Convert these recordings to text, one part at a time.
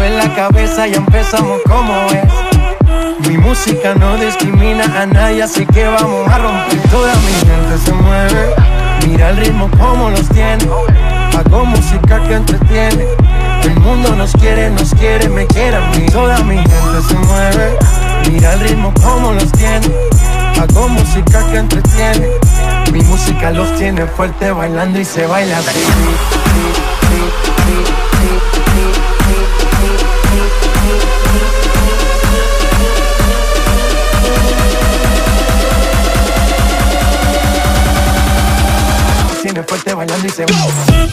mover la cabeza y empezamos como es. Mi música no discrimina a nadie, así que vamos a romper. Toda mi gente se mueve, mira el ritmo como los tiene. Hago música que entretiene. El mundo nos quiere, me quiere a mí. Toda mi gente se mueve, mira el ritmo como los tiene. Hago música que entretiene. Mi música los tiene fuerte bailando y se baila así. Los tiene fuerte bailando y se baila así.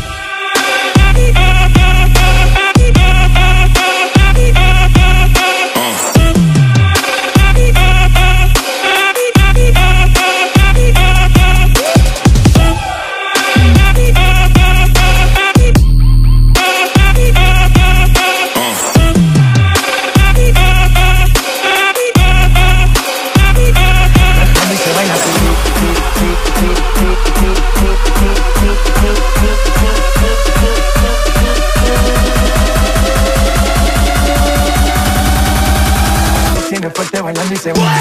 Fuerte bailando y se va.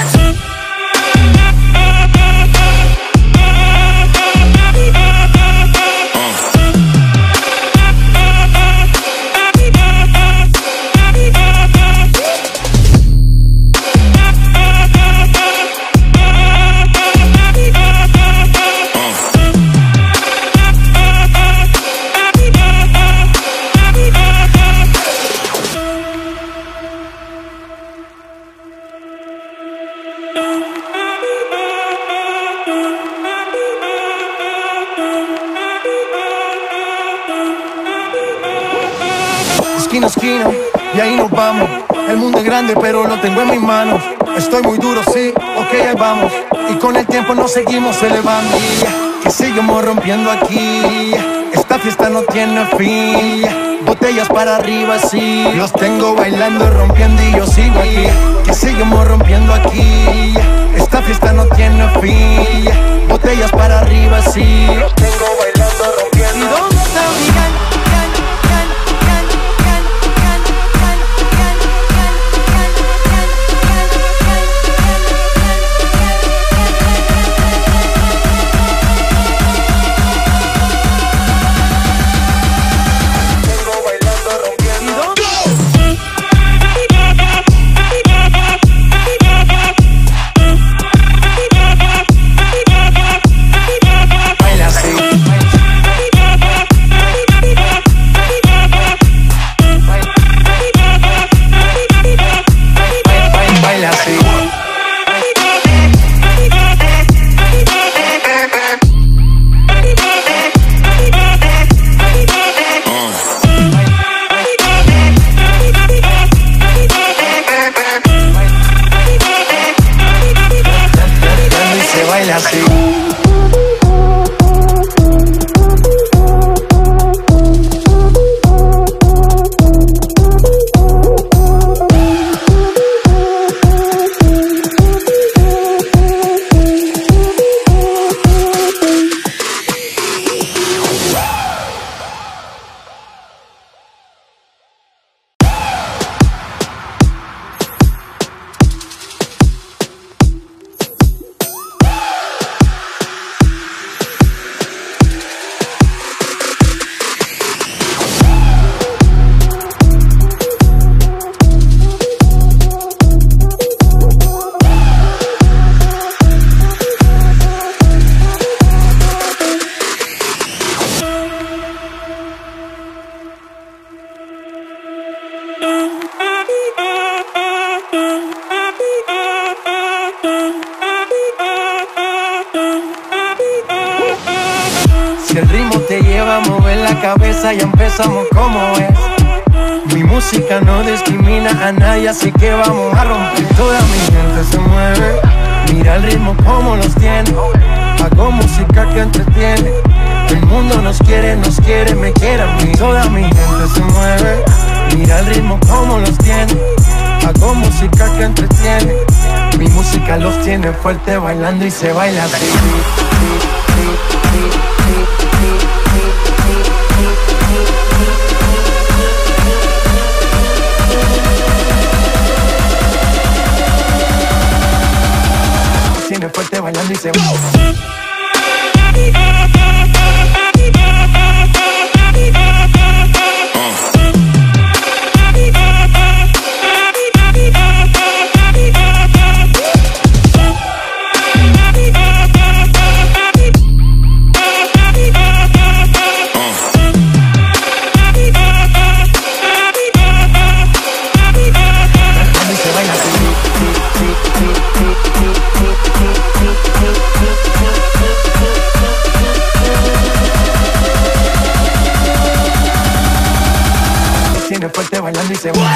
Esquina a esquina, y ahí nos vamos. El mundo es grande, pero lo tengo en mis manos. Estoy muy duro, sí, ok, ahí vamos. Y con el tiempo nos seguimos elevando. Que seguimos rompiendo aquí. Esta fiesta no tiene fin. Botellas para arriba, sí. Los tengo bailando, rompiendo y yo sigo aquí. Que seguimos rompiendo aquí. Esta fiesta no tiene fin. Botellas para arriba, sí. Los tengo bailando, rompiendo. ¿Y dónde está Brie? Así. Si el ritmo te lleva a mover la cabeza, ya empezamos como es. Mi música no discrimina a nadie, así que vamos a romper. Toda mi gente se mueve, mira el ritmo como los tiene. Hago música que entretiene. El mundo nos quiere, me quiere a mí. Toda mi gente se mueve, mira el ritmo como los tiene. Hago música que entretiene. Mi música los tiene fuerte bailando y se baila así. tiene fuerte bailando y se va. Tiene fuerte bailando y se va.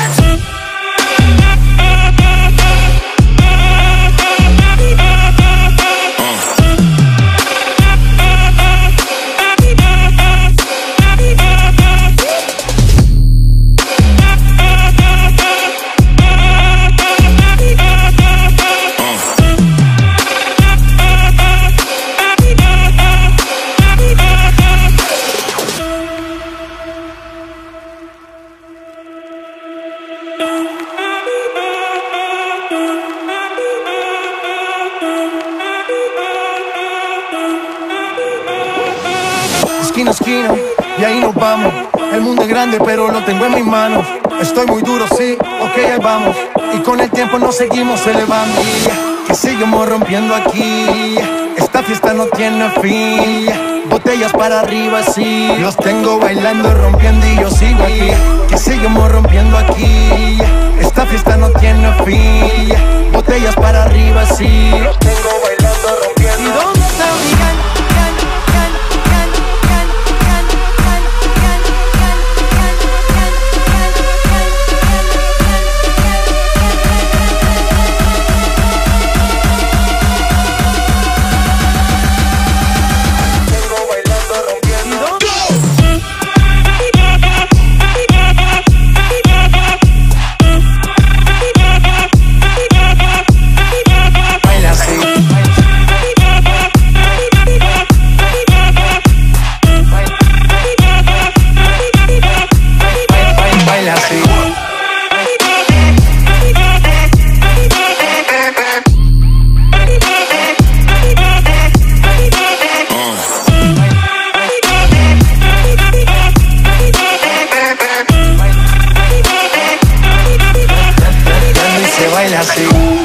Esquina a esquina, y ahí nos vamos. El mundo es grande, pero lo tengo en mis manos. Estoy muy duro, sí, ok, ahí vamos. Y con el tiempo nos seguimos elevando. Que seguimos rompiendo aquí. Esta fiesta no tiene fin. Botellas para arriba, sí. Los tengo bailando, rompiendo y yo sigo aquí. Que seguimos rompiendo aquí. Esta fiesta no tiene fin. Botellas para arriba, sí. Los tengo bailando, rompiendo. ¿Y dónde está Brie? Baila así.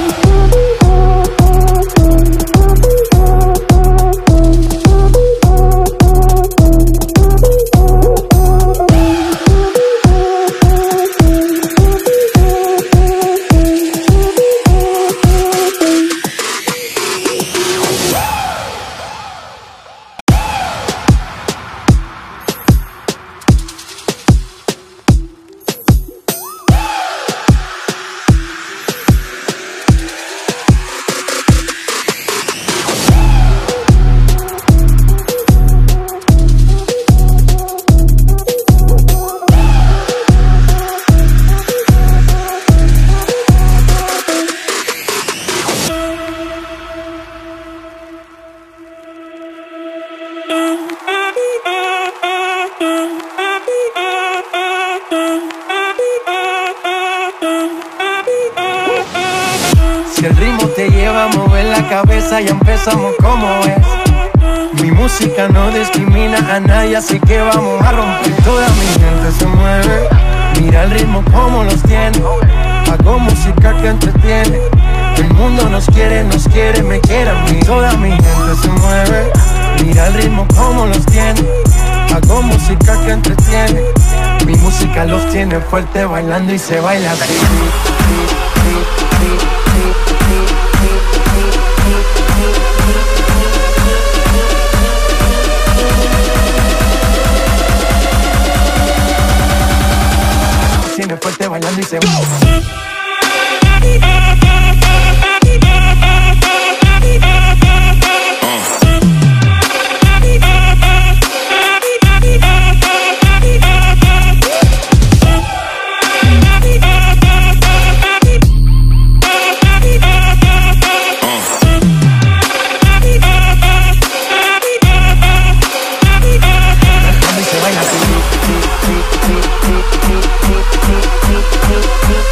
Si el ritmo te lleva a mover la cabeza, ya empezamos como es. Mi música no discrimina a nadie, así que vamos a romper. Toda mi gente se mueve, mira el ritmo como los tiene. Hago música que entretiene. El mundo nos quiere, me quiere a mí. Toda mi gente se mueve, mira el ritmo como los tiene. Hago música que entretiene. Mi música los tiene fuerte bailando y se baila así. Tiene fuerte bailando y se va. We'll be right back.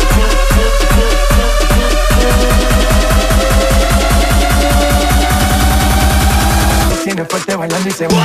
bailando y se mueve.